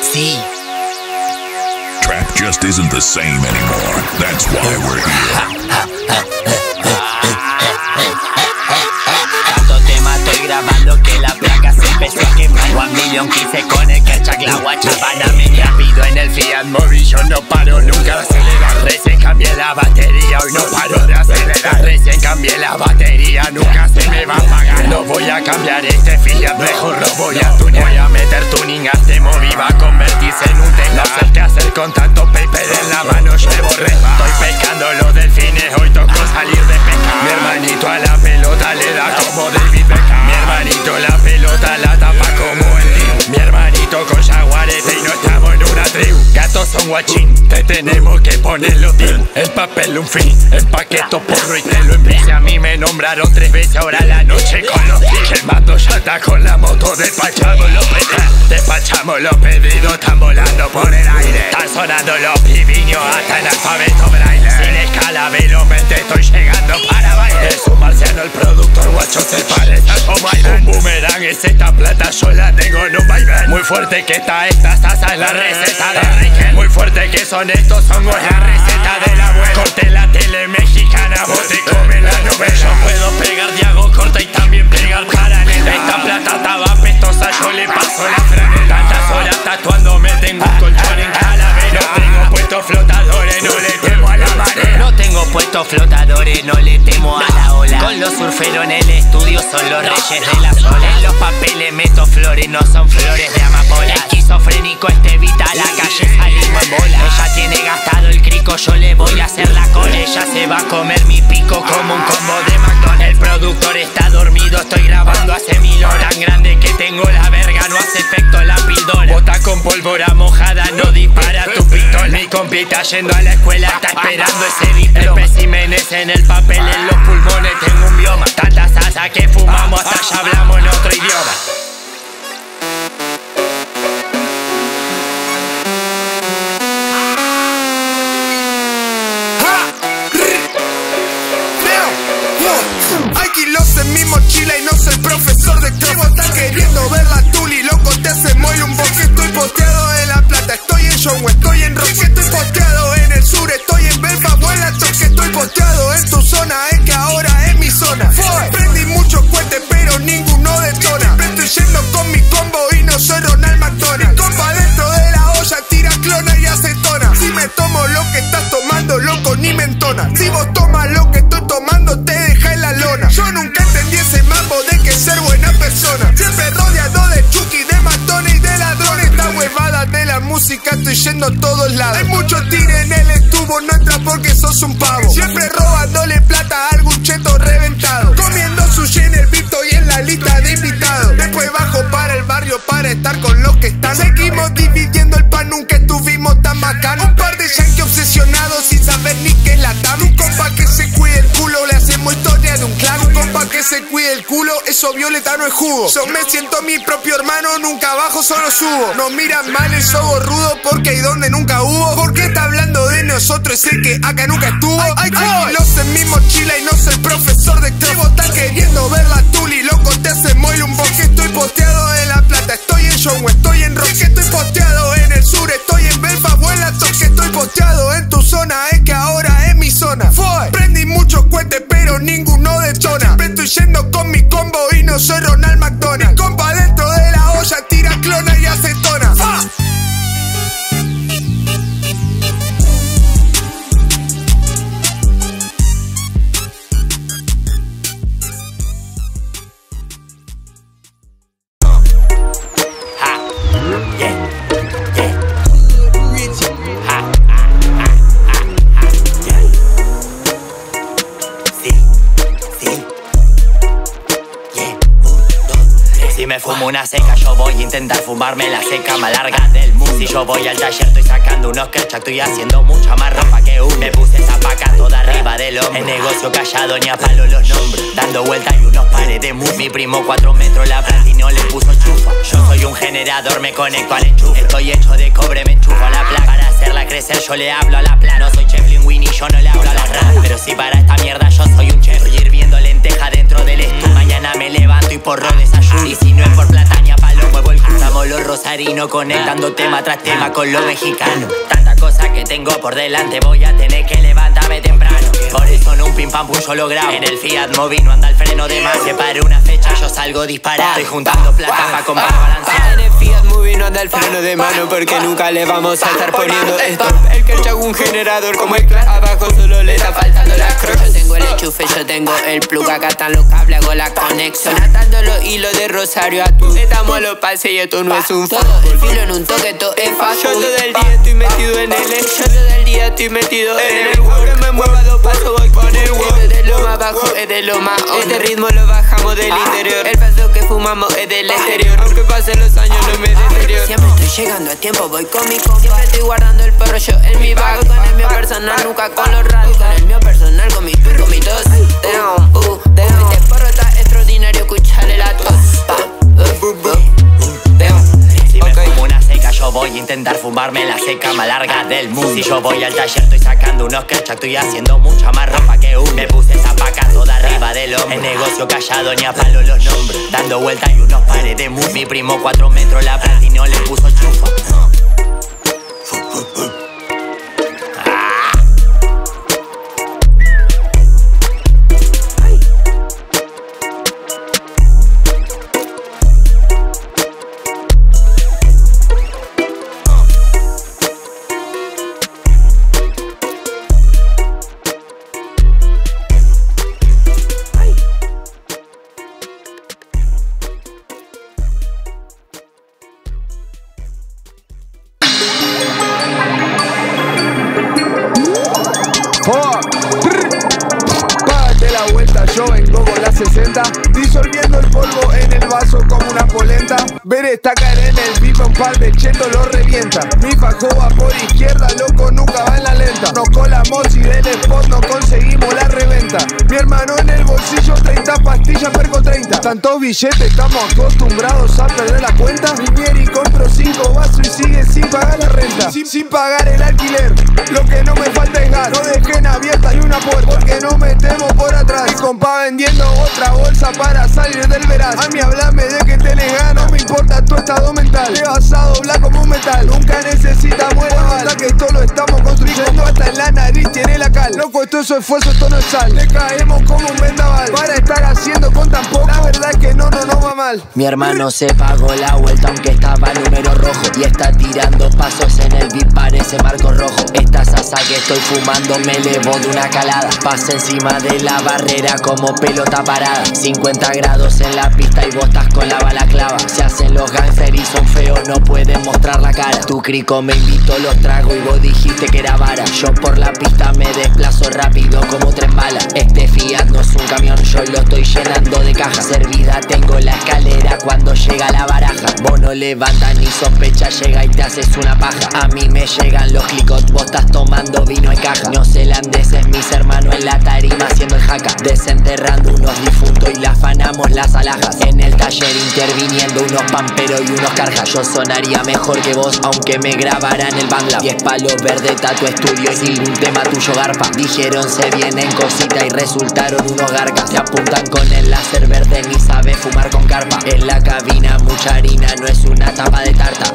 Sí. Trap just isn't the same anymore. That's why we're here. Tanto tema estoy grabando que la placa se empezó a quemar. 1 million quise con el Kerchak, la guachabana me rápido en el Fiat Mobi. Yo no paro nunca de acelerar. Recién cambié la batería, hoy no paro de acelerar. Recién cambié la batería, nunca se me va a apagar. No voy a cambiar este Fiat, mejor lo voy a tunear. Voy a meter tuning a este Mobi, va a convertirse en un teclado. No sé qué hacer con tanto paper en la mano, llevo resma. Estoy pescando los delfines, hoy tocó salir de pescar. Mi hermanito a la pelota le da como David Beckham. Mi hermanito la pelota la tapa como el Dibu. Mi hermanito con jaguarete y no estamos en una tribu. Gatos son guachín, te tenemos que poner los Dibu. El papel un fin, el paqueto porro y te lo envío. Si a mí me nombraron 3 veces ahora la noche con los tics. Quemando llanta con la moto, despachamos los pedidos. Despachamos los pedidos, están volando por el aire. Están sonando los pibiños hasta el alfabeto braille. Sin escala velozmente estoy llegando para bailar. Es un marciano el productor, guacho se parece a Tom Hayden. Un boomerang es esta plata, yo la tengo en un vaivén. Muy fuerte que está esta salsa, es la receta de Riquel. Muy fuerte que son estos hongos, la receta de la abuela. Corte la tele mexicana, vos te comes la novela. Yo puedo pegar Diago corta y también pegar paralela. Esta plata estaba pestosa, yo le paso la franela. Tantas horas tatuándome, tengo un colchón en Calavera. No tengo puestos flotadores, no le temo a la marea. No tengo puestos flotadores, no le temo a la ola. Con los surferos en el estudio son los reyes de la sola. En los papeles meto flores, no son flores de amapola. Esquizofrénico este evita la calle, salimos en bola. Ella tiene gastado el crico, yo le voy a hacer la cola. Ella se va a comer mi pico como un combo de McDonald's. El productor está dormido, estoy grabando hace 1000 horas. Tan grande que tengo la verga, no hace efecto la pildora. Bota con pólvora mojada, no dispara tu pistola. Mi compi está yendo a la escuela, está esperando ese diploma. Especímenes en el papel, en los pulmones tengo un bioma. Tanta salsa que fumamos, hasta ya hablamos en otro idioma. Hay kilos en mi mochila y no soy profesor de cross. Estás queriendo ver la tuli, loco, te hace muy un bosque. Estoy posteado en La Plata, estoy en Show, estoy en Roque. Estoy posteado en el sur, estoy en Belfa, vuela toque. Estoy posteado en tu zona, es que ahora es mi zona. Prendí muchos cohetes pero ninguno detona. Siempre estoy yendo con mi combo y no soy Ronald McDonald. Mi compa dentro de la olla tira clona y acetona. Si me tomo lo que estás tomando, loco, ni me entona. Si vos tomas lo que estoy tomando, te deja en la lona. Yo nunca entendí ese mambo de que ser buena persona. Siempre rodeado de chuki, de matones y de ladrones. Esta huevada de la música estoy yendo a todos lados. Hay muchos tigres en el estuvo, no entras porque sos un pavo. Siempre robándole plata a algún cheto reventado. Comiendo sushi en el Vito y en la lista de invitados. Después bajo para el barrio para estar con los que están. Seguimos dividiendo el pan, nunca estuvimos tan bacanos. Un par de yankees obsesionados sin saber ni qué es la TAM. Un compa que se cuide el culo, le hacemos historia de un clan. Un compa que se cuide el culo, eso violeta no es jugo. Yo me siento mi propio hermano, nunca bajo, solo subo. Nos miran mal el sobo rudo porque hay donde nunca hubo. Porque está hablando de nosotros, es el que acá nunca estuvo. Hay kilos en mi mochila y no soy profesor de cross. Vos estás queriendo ver la tuli, loco, te hace muy un bosque. Estoy posteado en La Plata, estoy en Show, estoy en Roque. Estoy posteado en el sur, estoy en Belfa, vuela toque. Estoy posteado en tu zona, es que ahora es mi zona. Prendí muchos cohetes pero ninguno detona. Siempre estoy yendo con mi combo y no soy Ronald McDonald. Mi compa dentro de la olla tira clona y acetona. Si me fumo una seca, yo voy a intentar fumarme la seca más larga del mundo. Si yo voy al taller, estoy sacando unos Kerchak, estoy haciendo mucha más ropa que uno. Me puse esa paca toda arriba del hombro. El negocio callado, ni a palo los nombres. Dando vueltas y unos pares de mus. Mi primo 4 metros la platino le puso chufa. Yo soy un generador, me conecto al enchufe. Estoy hecho de cobre, me enchufo a la placa. Para hacerla crecer, yo le hablo a la plana. No soy Cheflin Winnie, yo no le hablo a la rana. Pero si para esta mierda yo soy un chef. Estoy hirviendo lenteja dentro del estudio. Mañana me levanto y porro desayuno. Y si no es por plata ni a palo, muevo el culo. Estamos los rosas rosarino, conectando tema tras tema con lo mexicano. Tantas cosas que tengo por delante, voy a tener que levantarme temprano. Por eso en un pim pam pum solo grabo. En el Fiat Mobi no anda el freno de más. Que para una fecha yo salgo disparado. Estoy juntando plata para comprar balanceado. En el Fiat Mobi no anda el freno de mano, porque nunca le vamos a estar poniendo esto. El que echa un generador como el Clash, abajo solo le está faltando la cross. Yo tengo el enchufe, yo tengo el plug, acá están los cables, hago la conexión. Atando los hilos de Rosario a tú. Estamos a los pases y esto no es un todo el filo en un toque, esto es fácil. Yo todo el día estoy metido en el yo todo el día estoy metido en el que me mueva dos pasos, voy con el wow. Es de lo más bajo, es de lo más hondo. Este ritmo lo bajamos del interior. El paso que fumamos es del exterior. Aunque pasen los años no me deterioro. Siempre estoy llegando a tiempo, voy con mi compa. Siempre estoy guardando el perro yo en mi bag. Con el mío personal, nunca con los ratos. Con el mío personal, con mi tú y con mi tos. Este porro está extraordinario, escuchale la tos. Si me fumo una seca, yo voy a intentar fumarme la seca más larga del mundo. Si yo voy al taller, estoy sacando unos kerchak, estoy haciendo mucha más ropa que uno. Me puse esa paca toda arriba del hombro. El negocio callado, ni a palo los nombres. Dando vueltas y unos pares de mus. Mi primo 4 metros, la platino le puso chufa. Págate la vuelta, yo vengo con la 60, disolviendo el polvo en el vaso como una polenta. Ver esta caer en el pipa, un par de chetos lo revienta. Mi fajo va por izquierda, loco, nunca va en la lenta. Nos colamos y del spot no conseguimos la reventa. Mi hermano en el bolsillo, 30 pastillas, perco 30. Tantos billetes, estamos acostumbrados a perder la cuenta. Viniera y compro 5 vasos y sigue sin pagar la renta. Sin pagar el alquiler, lo que no me falta es gas. No dejen abierta ni una puerta, porque no metemos por atrás. Mi compa vendiendo otra bolsa para salir del veraz. A mí hablame de que tenés ganas, no me importa tu estado mental. Te vas a doblar como un metal, nunca necesitamos el aval. Que esto lo estamos construyendo, hasta en la nariz tiene la cal. Loco, esto es esfuerzo, esto no es sal. Le caemos como un vendaval, para estar haciendo con tan poco. La verdad es que no va mal. Mi hermano se pagó la vuelta aunque estaba número rojo. Y está tirando pasos en el beat, parece marco rojo. Esta salsa que estoy fumando me elevó de una calada. Pasa encima de la barrera como pelota parada. 50 grados en la pista y vos estás con la balaclava. Se hacen los gangsters y son feos, no pueden mostrar la cara. Tu crico me invitó los tragos y vos dijiste que era vara. Yo por la pista me desplazo rápido como tren bala. Este Fiat no es un camión, yo lo estoy llenando de caja. Servida tengo la escalera cuando llega la baraja. Vos no levantas ni sospecha, llega y te haces una paja. A mí me llegan los clicos, vos estás tomando vino en caja. Neozelandeses, mis hermanos en la tarima haciendo el jaca. Desenterrando unos difuntos y le afanamos las alhajas. En el taller interviniendo unos pamperos y unos carjas. Yo sonaría mejor que vos aunque me grabaran el Bangla. 10 palos verde, tatu estudio y ningún tema tuyo garpa. Dijeron se vienen cositas y resultaron unos garcas. Se apuntan con el láser verde, ni sabe fumar con carpa. En la cabina mucha harina, no es una tapa de tarta.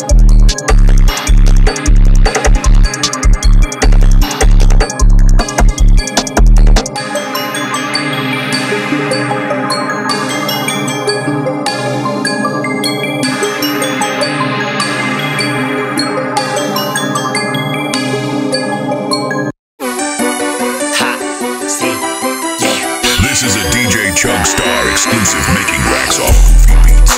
This is a DJ Chugstar exclusive, making racks off Goofy Beats.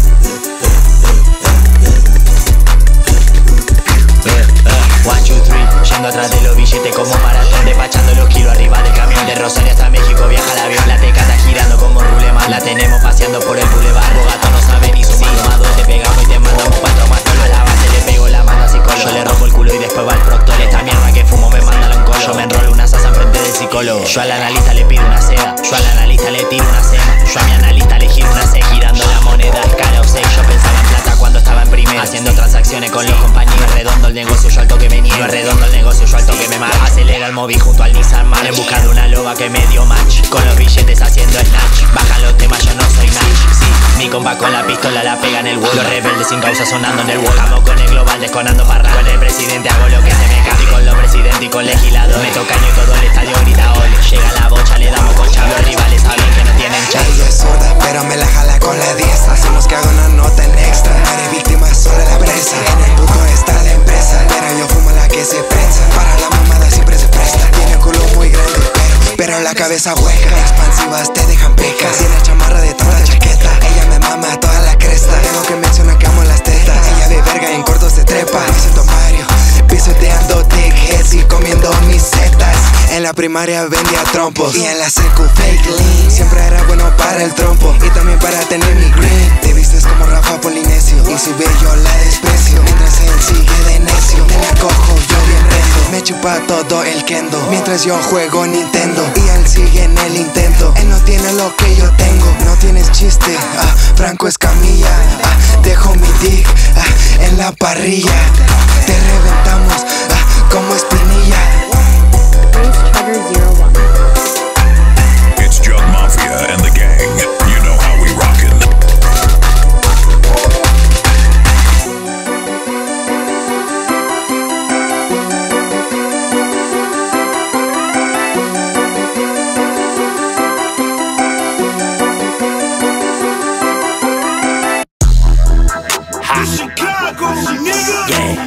1, 2, 3, yendo atrás de los billetes como maratón, despachando los kilos arriba del camión. De Rosario hasta México viaja el avión, la teca está girando como rulema. La tenemos paseando por el boulevard, Bogato no sabe ni sumar. Más dos te pegamos y te mandamos pa' tomar. A la base le pego la mano así con yo le rompo el culo y después va el proctor. Esta mierda que fumo me manda en colo. Yo me enrolo una sasa enfrente del psicólogo. Yo al analista le pido una seda, yo al analista le tiro una cena. Yo a mi analista le giro una C, girando la moneda escala o 6. Yo pensaba en plata cuando estaba en primera, haciendo transacciones con los compañeros. Redondo el negocio, yo al toque me niego. Redondo el negocio, yo al toque me mato. Acelera el móvil junto al Nissan March, en busca de una loba que me dio match. Con los billetes haciendo snatch, bajan los temas, yo no soy Natch. Sí, mi mi compa con la pistola la pega en el huevo. Los rebeldes sin causa sonando en el huevo. Estamos con el global desconando parra. Con el presidente hago lo que se me cae. Y con los presidentes y con legisladores me toca y todo el estadio grita ole. Llega la bocha, le damos con chavo. Los rivales saben que no tienen chance. Ella es sorda, pero me la jala con la diestra. Hacemos que haga una nota en extra. Haré víctima sobre la presa. En el puto está la empresa, pero yo fumo la que se prensa. Para la mamada siempre se presta. Tiene el culo muy grande, pero la cabeza hueca. Expansivas te dejan pecas. Tiene chamarra de toda la chaqueta. Ella me mama toda la cresta. Tengo que mencionar que amo las tetas. Ella de verga y en corto se trepa. Me siento Mario, pisoteando dickheads y comiendo mis setas. En la primaria vendía trompos y en la secu fake lean. Siempre era bueno para el trompo y también para tener mi green. Te vistes como Rafa Polinesio y su bello la desprecio. Mientras él sigue de necio, me la cojo yo bien rendo. Me chupa todo el kendo mientras yo juego Nintendo y él sigue en el intento. Él no tiene lo que yo tengo, no tienes chiste, Franco Escamilla, dejo mi dick en la parrilla. Te reventamos como espinilla. It's Jug Mafia and the gang. You know how we rockin'. Chicago, nigga. Yeah.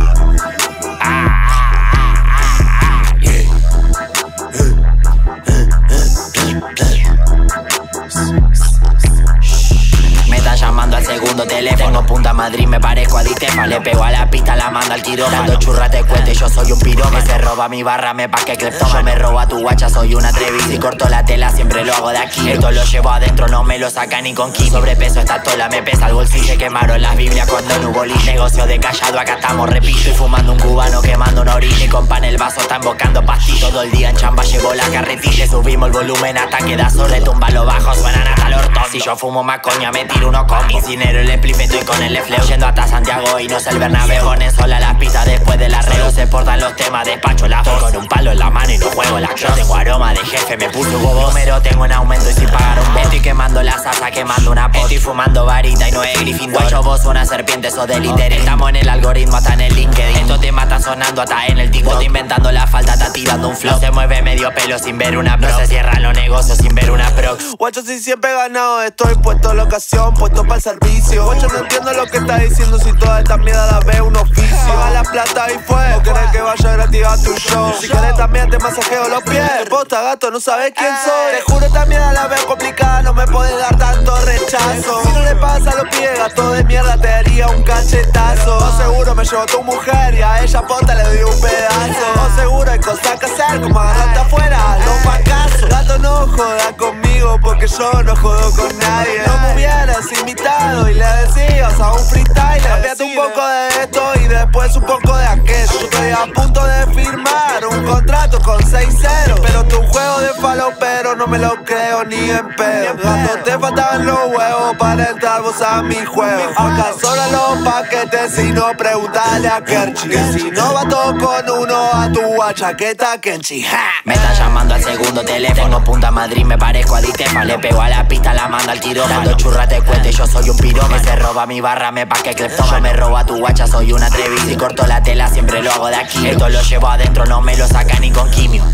Me están llamando al segundo teléfono. Punta Madrid, me parezco a Ditefa. Le pego a la pista, la mando al quirófano. Dando churra te cuento y yo soy un pirómano. Que se roba mi barra, me pa' que cleptómano. Yo me robo a tu guacha, soy una atrevido. Si corto la tela, siempre lo hago de aquí. Esto lo llevo adentro, no me lo saca ni con 15. Sobrepeso esta tola, me pesa el bolsillo. Se quemaron las Biblias cuando no hubo lis. Negocio de callado, acá estamos, repito. Estoy fumando un cubano, quemando un orilla. Y con pan el vaso, está embocando pastillas. Todo el día en chamba llevo la carretilla. Subimos el volumen hasta que da sol. Retumba lo bajo, suenan hasta el orto. Si yo fumo más coña, me tiro uno con incinero el spliff, estoy con el fleo. Yendo hasta Santiago y no sé el Bernabéu. Ponen sola las pistas después del arreo. Se portan los temas, despacho la voz. Con un palo en la mano y no juego la cross. Tengo aroma de jefe, me puso bobo. Número, tengo un aumento y sin pagar un bono. Estoy quemando la salsa, quemando una pot. Estoy fumando varita y no es Gryffindor. Guacho, vos una serpiente, sos del interés. Estamos en el algoritmo, hasta en el LinkedIn. Estos temas están sonando hasta en el TikTok. Estoy inventando la falta, está tirando un flow. Se mueve medio pelo sin ver una pro. No se cierran los negocios sin ver una pro. Guacho, si siempre he ganado, estoy puesto en la ocasión, puesto para el servicio. Guacho, no entiendo lo que está diciendo, si toda esta mierda la ve un oficio. Paga la plata y fue, o querés que vaya gratis a tu show. Si querés también te masajeo los pies. Posta, gato, no sabes quién soy. Te juro, esta mierda la veo complicada, no me podés dar tanto rechazo. Si no le pasa a los pies, gato de mierda, te haría un cachetazo. O seguro me llevo a tu mujer y a ella posta le doy un pedazo. O seguro hay cosas que hacer, como agarrarte afuera, no fracaso. Gato, no joda conmigo porque yo no jodo con nadie. No me hubieras invitado y le decías a un freestyler. Cambiate un poco de esto y después un poco de aquello. Estoy a punto de firmar un contrato con 6-0, pero tu juego de falopero no me lo creo ni en pedo. Gato, te faltaban los huevos para entrar vos a mi juego. Acá solo los paquetes y no preguntale a Kerchi. Que si no va todo con uno a tu guachaqueta Kenchi. Me están llamando al segundo teléfono. Tengo Punta Madrid, me parezco a Ditefa. Le pego a la pista, la mando al quirófano. Dando churra te cuento y yo soy un pirómano. Que se roba mi barra, me pa' que cleptómano. Yo me robo a tu guacha, soy una atrevido. Si corto la tela, siempre lo hago de aquí. Esto lo llevo adentro, no me lo saca ni con quimio.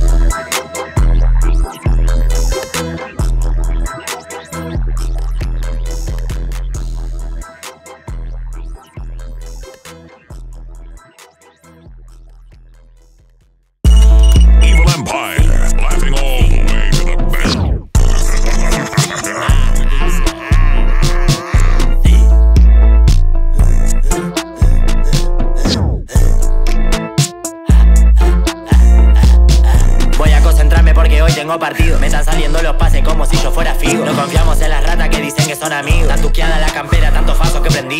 Evil Empire, laughing all the way to the best. Voy a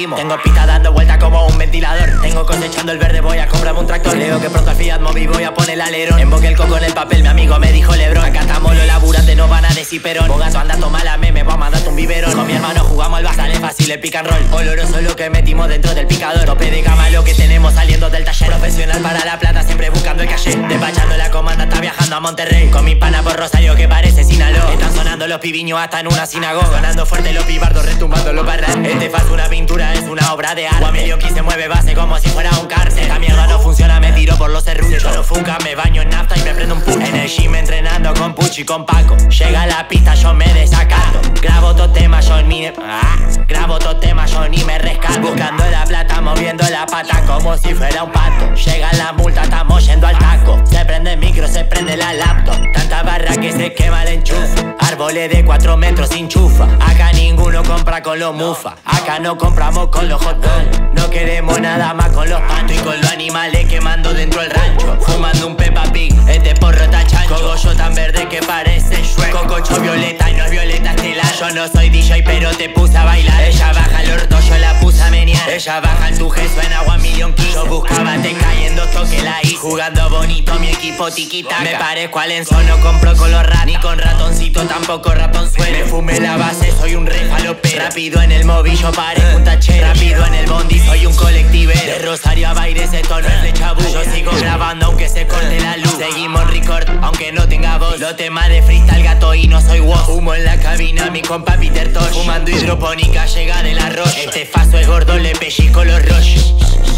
seguimos. Tengo pistas dando vueltas como un ventilador. Tengo cosechando el verde, voy a comprarme un tractor. Leo que pronto al Fiat Mobi voy a poner el alerón. Emboqué el coco en el papel, mi amigo me dijo Lebron. Acá estamos los laburantes, no van a decir perón. Vos gato anda, toma la meme, voy a mandarte un biberón. Con mi hermano jugamos al Barça, sale fácil el pick and roll. Oloroso lo que metimos dentro del picador. Tope de gama lo que tenemos saliendo del taller. Profesional para la plata, siempre buscando el caché. Despachando la comanda, está viajando a Monterrey. Con mi pana por Rosario que parece Sinaloa. Están sonando los pibiños hasta en una sinagoga. Sonando fuerte los pibardos, retumbando los barras. Este falso una pintura, es una obra de arte. Guamilionqui se mueve base como si fuera un cárcel. Esta mierda no funciona, me tiro por los serruchos. Yo no funca, me baño en nafta y me prendo un pucho. En el gym entrenando con Puchi y con Paco. Llega a la pista, yo me desacato. Grabo todo tema, yo ni grabo todo tema, yo ni me rescato. Buscando la plata, moviendo la pata como si fuera un pato. Llega la multa, estamos yendo al taco. Se prende el micro, se prende la laptop. Tanta barra que se quema el enchufe. Árboles de 4 metros sin chufa. Acá ninguno compra con los mufa. Acá no compramos con los hot dogs. No queremos nada más con los pantos. Y con los animales quemando dentro del rancho. Fumando un Peppa Pig, este porro está chancho. Cogollo tan verde que parece Shrek. Cococho violeta y no es violeta estelar. Yo no soy DJ pero te puse a bailar. Ella baja el orto, yo la puse a menear. Ella baja en tu G, suena Guamilionqui. Yo buscaba te cayendo toque la hice. Jugando bonito mi equipo tiquita. Me parezco al Enzo, no compro con los rat. Ni con ratoncito, tampoco ratón suelo. Me fumé la base, soy un re falopero. Rápido en el móvil, yo parezco un tachero. Rápido en el bondi, soy un colectivero. De Rosario a Baires, esto no es de chabú. Yo sigo grabando aunque se corte la luz. Seguimos record, aunque no tenga voz. Los temas de freestyle, gato y no soy woz. Humo en la cabina, mi compa Peter Tosh. Fumando hidropónica, llega del arroz. Este faso es gordo, le pellizco los rollos.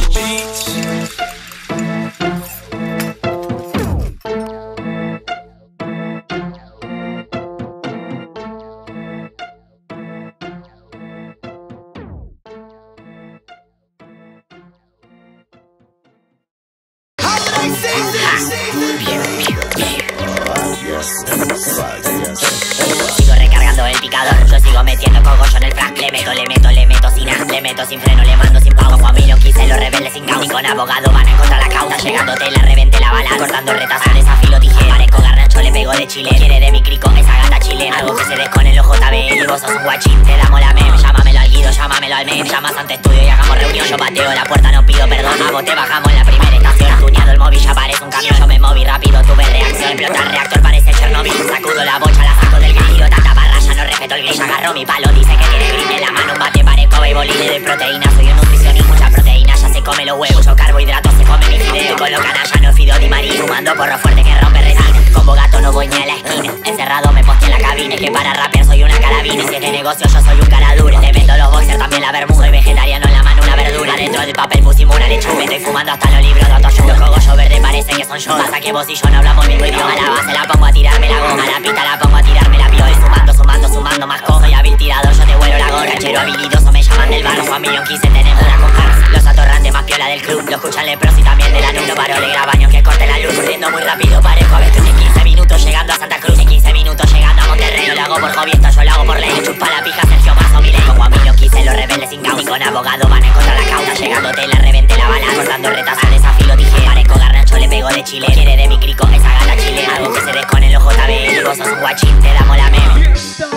Sigo recargando el picador, yo sigo metiendo cogollo en el frac. Le meto sin as, le meto sin freno, le mando sin pausa. Guamilionqui se los rebeldes sin causa. Ni con abogado van a encontrar la causa. Llegándote la reventé la bala, cortando retazos, desafío tijera. Parezco Garnacho, le pego de Chile. Quiere de mi crico, esa gata chilena. Algo que se des con el OJB y vos sos un guachín. Te damos la mem, llámamelo al Guido, llámamelo al mem. Llamas ante estudio y hagamos reunión. Yo pateo la puerta, no pido perdón. A vos te bajamos en la primera estación. Tuneado el móvil, ya parece un camión. Yo me moví rápido, tuve reacción. Explota el reactor, parece Chernobyl. Sacudo la bocha, la saco del grillo. Tanta barra, ya no respeto el grillo. Agarró mi palo, dice que tiene green en la mano. Un bate, parezco béisbol y le doy proteína. Soy un nutricionista, mucha proteína. Ya se come los huevos, mucho carbohidratos, se come mi fideo. Con los canallas, no fido Di María. Fumando porro fuerte que rompe resina. Como gato no voy ni a la esquina. Encerrado me posté en la cabina. Es que para rapear soy una carabina. Si es de negocio yo soy un cara dura. Te vendo los boxers, también la bermuda. Soy vegetariano en la mano, una verdura. Dentro del papel pusimos una lechuga. Estoy fumando hasta los libros de autoayuda. Los cogollos verdes parece que son yo. Pasa que vos y yo no hablamos el mismo idioma. A la base la pongo a tirarme la goma. A la pista la pongo a tirarme la piola. Sumando más cosas. Soy hábil tirador, yo te vuelo la gorra. Canchero habilidoso, me llaman del barro. Guamilionqui se tenemos una comparsa. Los atorrantes más piola del club. Lo escuchan lepros y también de la nube. No paro de grabaños que corte la luz. Corriendo muy rápido, parezco a veces. En 15 minutos llegando a Santa Cruz. En 15 minutos llegando a Monterrey. No lo hago por hobby, esto yo lo hago por ley. Chupa la pija, Sergio Mazo, Milei. Con Guamilionqui se los rebeldes sin causa. Y con abogado van a encontrar la causa. Llegándote la reventé la bala. Cortando retazos, desafío tijera. Parezco Garnacho, le pego de Chile. Quiere de mi crico, esa gata chilena. Algo que se des con el OJB y vos sos un guachín, te damos la meme.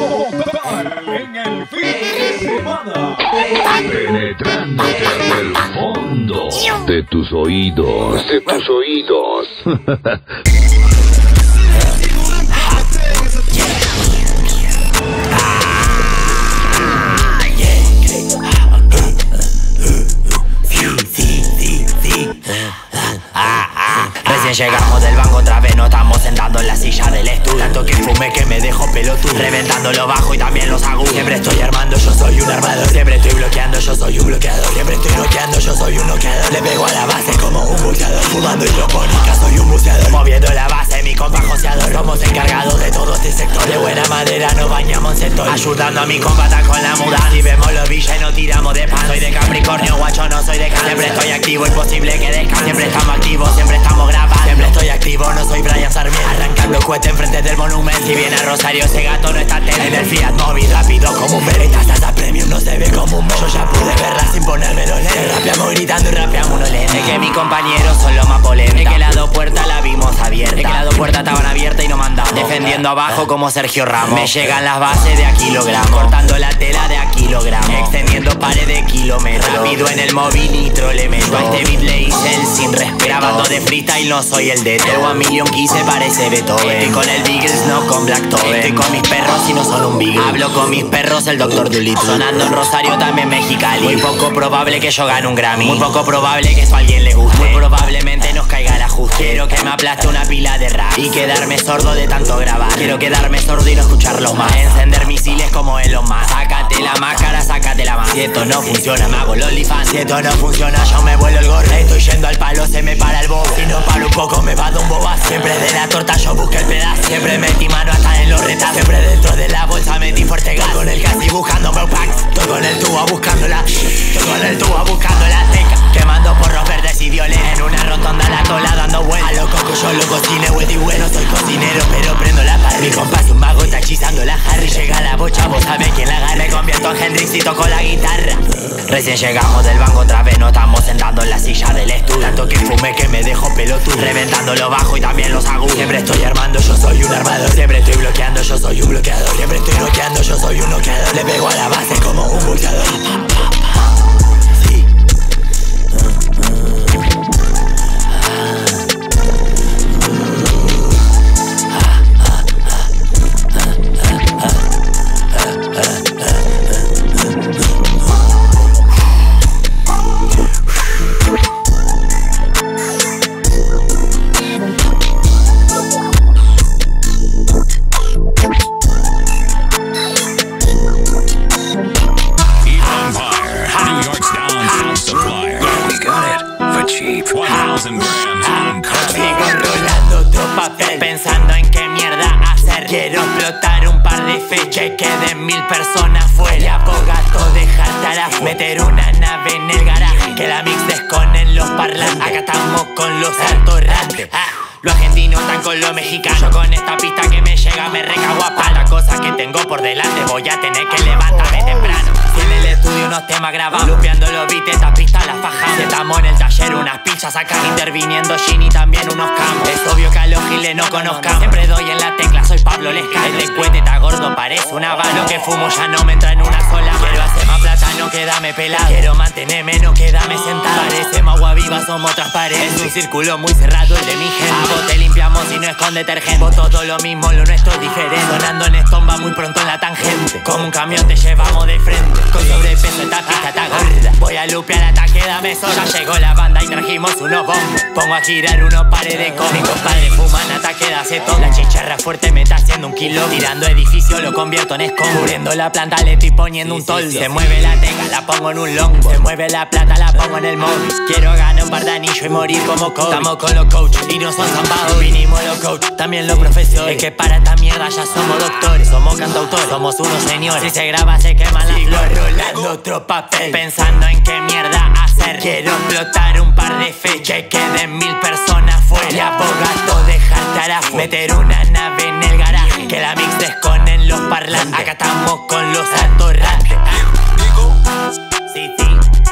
En el fin de semana, penetrando en el fondo de tus oídos, Recién llegamos del banco otra vez, no estamos sentando en la silla del estudio. Tanto que fumé que me dejo pelotudo, reventando lo bajo y también los agudos. Siempre estoy armando, yo soy un armador. Siempre estoy bloqueando, yo soy un bloqueador. Siempre estoy noqueando, yo soy un noqueador. Le pego a la base como un buceador. Fumando hidropónica, soy un buceador. Moviendo la base, mi compa joseador. Somos encargados de todo este sector. De buena madera nos bañamos en sector. Ayudando a mi compa con la muda. Si vemos los villas y no tiramos de pan. Soy de Capricornio, guacho, no soy de Cáncer. Siempre estoy activo, imposible que descanse. Siempre estamos activos, siempre estamos grabando. Siempre estoy activo, no soy Brian Sarmiento. Arrancando cohetes enfrente del monumento. Si viene a Rosario ese gato no está atento. En el Fiat Mobi rápido como un Beretta. Hasta premium no se ve como un mono. Yo ya pude verla sin ponerme los lentes. Rapeamos gritando y rapeamos unos lentes. Es que mis compañeros son los más polentas. Es que las dos puertas la vimos abierta. Es que las dos puertas estaban abiertas y no mandaban. Defendiendo abajo como Sergio Ramos. Me llegan las bases de a kilogramos. Cortando la tela de a kilogramos. Extendiendo pares de kilómetros. Rápido en el móvil nitro le meto. A este beat le hice el sin respeto. Grabando de freestyle no soy el de El 1 Million quise parece Beethoven. Estoy con el Beagles no con Black Toven. Estoy con mis perros y no son un Beagle. Hablo con mis perros el Dr. Dolittle. Sonando en Rosario también Mexicali. Muy poco probable que yo gane un Grammy. Muy poco probable que esto a alguien le guste. Muy probablemente nos caiga el ajuste. Quiero que me aplaste una pila de rap y quedarme sordo de tanto grabar. Quiero quedarme sordo y no escucharlos más. Encender misiles como Elon Musk. Sácate la máscara, sácate la más. Si esto no funciona me hago el OnlyFans. Si esto no funciona yo me vuelo el gorro. Estoy yendo al palo, se me para el bobo. Si no paro un poco me va de un boba. Siempre de la torta yo busqué el pedazo. Siempre metí mano hasta en los retazos. Siempre dentro de la bolsa metí fuerte gas. Con el casi buscándome un pack. Estoy con el tubo buscándola. Estoy con el tubo buscando la teca. Quemando porros verdes y violes. En una rotonda la tola dando vueltas. A lo coco yo lo cocine, y bueno. Soy cocinero pero prendo la parrilla. Mi compa es un mago, está hechizando la Harry. Llega la bocha, vos sabés quién la agarra. Me convierto en Hendrix y toco la guitarra. Recién llegamos del banco otra vez. No estamos sentados en la silla del estudio. Tanto que fumé que me dejo pelotudo. Reventando lo bajo y también los agudos. Siempre estoy armando, yo soy un armador. Siempre estoy bloqueando, yo soy un bloqueador. Siempre estoy noqueando, yo soy un noqueador. Le pego a la base como un boxeador. Sí. Pensando en qué mierda hacer. Quiero explotar un par de fechas. Que queden 1000 personas fuera. Gato dejarte a la meter una nave en el garaje. Que la mixes con en los parlantes. Acá estamos con los atorrantes. Los argentinos están con los mexicanos. Yo con esta pista que me llega me recago a pala. Cosas que tengo por delante voy a tener que levantarme temprano. Si en el estudio unos temas grabados, lupeando los beats, esta pista la fajamos. Si estamos en el taller unas pizzas acá. Interviniendo Gini también unos campos. Es obvio que a los giles no conozcamos. Siempre doy en la tecla, soy Pablo Lescano. Este cuete está gordo, parece una bala. Lo que fumo ya no me entra en una sola. Quiero hacer más plata, no quedarme pelado. Quiero mantenerme, no quedarme sentado. Parecemos agua viva, somos transparentes. Es un círculo muy cerrado el de mi gente. Te limpiamos y no es con detergente. Vos todo lo mismo, lo nuestro es diferente. Sonando en estomba muy pronto en la tangente. Como un camión te llevamos de frente. Con sobrepeso esta pista está gorda. Voy a lupear ataque, dame sola. Llegó la banda y trajimos unos bombos. Pongo a girar unos pares de con. Mi compadre fuman ataque de aceto. La chicharra fuerte me está haciendo un kilo. Tirando edificio lo convierto en escombro. Cubriendo la planta le estoy poniendo un toldo. Se mueve la teca, la pongo en un longo. Se mueve la plata, la pongo en el móvil. Quiero ganar un par de anillos y morir como coach. Estamos con los coaches y no son zampados. Vinimos los coach, también los profesores. Es que para esta mierda ya somos doctores. Somos cantautores, somos unos señores. Si se graba se queman las flores. Rolando otro papel, pensando en qué mierda hacer. Quiero explotar un par de fechas. Que queden 1000 personas fuera. Y abogato dejarte a la meter una nave en el garaje. Que la mixes con en los parlantes. Acá estamos con los atorrantes. Sí, sí.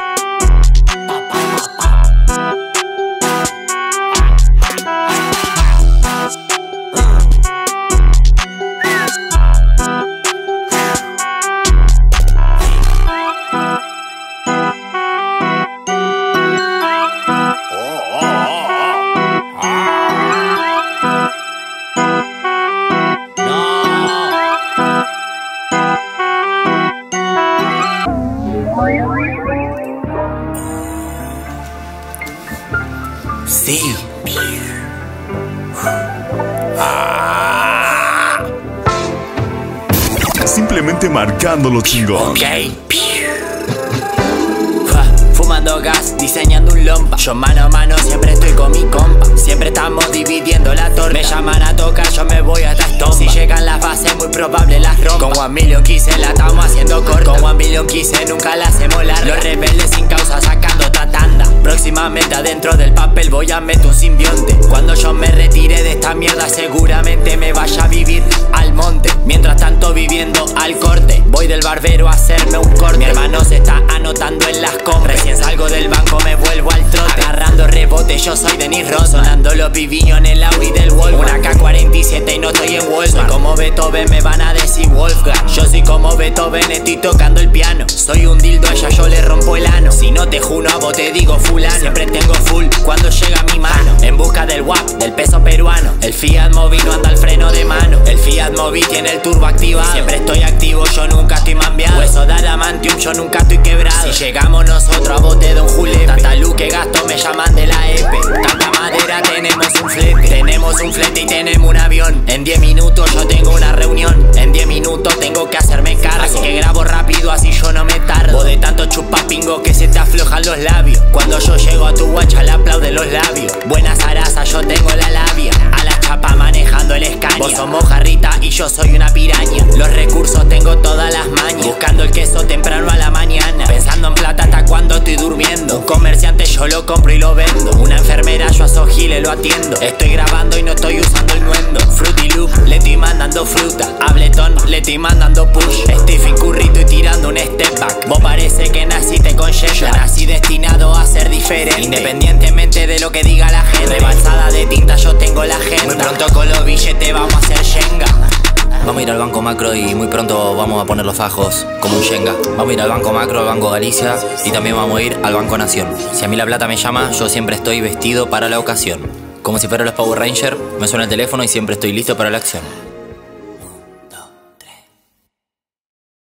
Sí. Simplemente marcándolo chingón. Ok. Fumando gas, diseñando un lompa. Yo mano a mano siempre estoy con mi compa. Siempre estamos dividiendo la torta. Me llaman a tocar, yo me voy hasta estompa. Si llegan las bases, muy probable las rompa. Con 1 Million quise la estamos haciendo corta. Con 1 Million quise nunca la hacemos larga. Los rebeldes sin causa sacando otra tanda. Próximamente adentro del papel voy voy a meter un simbionte. Cuando yo me retire de esta mierda seguramente me vaya a vivir al monte. Mientras tanto viviendo al corte, voy del barbero a hacerme un corte. Mi hermano se está anotando en las compras. Recién salgo del banco me vuelvo al trote, agarrando rebote, yo soy Denis Ross. Sonando los pibiños en el Audi del Wolf. Una K-47 y no estoy en Wolf. Soy como Beethoven, me van a decir Wolfgang. Yo soy como Beethoven, estoy tocando el piano. Soy un dildo, a ella yo le rompo el ano. Si no te juno a vos te digo fulano. Siempre tengo full cuando llega mi mano. En busca del WAP, del peso peruano. El Fiat Mobi no anda al freno de mano. El Fiat Mobi tiene el turbo activado. Siempre estoy activo, yo nunca estoy mambeado. Hueso de adamantium, yo nunca estoy quebrado. Si llegamos nosotros a bote de un julepe. Tanta luz que gasto me llaman de la EPE. Tanta madera tenemos un flete. Tenemos un flete y tenemos un avión. En 10 minutos yo tengo una reunión. En 10 minutos tengo que hacerme cargo. Así que grabo rápido así yo no me tardo. Vos de tanto chupapingo que se te aflojan los labios. Cuando yo llego a tu guacha le aplauden los labios. Buena zaraza, yo tengo la labia. A la chapa manejando el Scania. Vos sos mojarrita y yo soy una piraña. Los recursos tengo todas las mañas. Buscando el queso temprano a la mañana. Pensando en plata hasta cuando estoy durmiendo. Un comerciante yo lo compro y lo vendo. Una enfermera yo a esos giles lo atiendo. Estoy grabando y no estoy usando el nuendo. Fruity Loop, le estoy mandando fruta. Ableton, le estoy mandando push. Stephen Curry, estoy tirando un step back. Vos parece que naciste con Shell. Yo nací destinado a ser diferente, independientemente de lo que diga la gente. Rebalsada de tinta yo tengo la agenda. Muy pronto con los billetes vamos a hacer Shenga. Vamos a ir al Banco Macro y muy pronto vamos a poner los fajos como un Shenga. Vamos a ir al Banco Macro, al Banco Galicia y también vamos a ir al Banco Nación. Si a mí la plata me llama, yo siempre estoy vestido para la ocasión. Como si fuera los Power Rangers, me suena el teléfono y siempre estoy listo para la acción.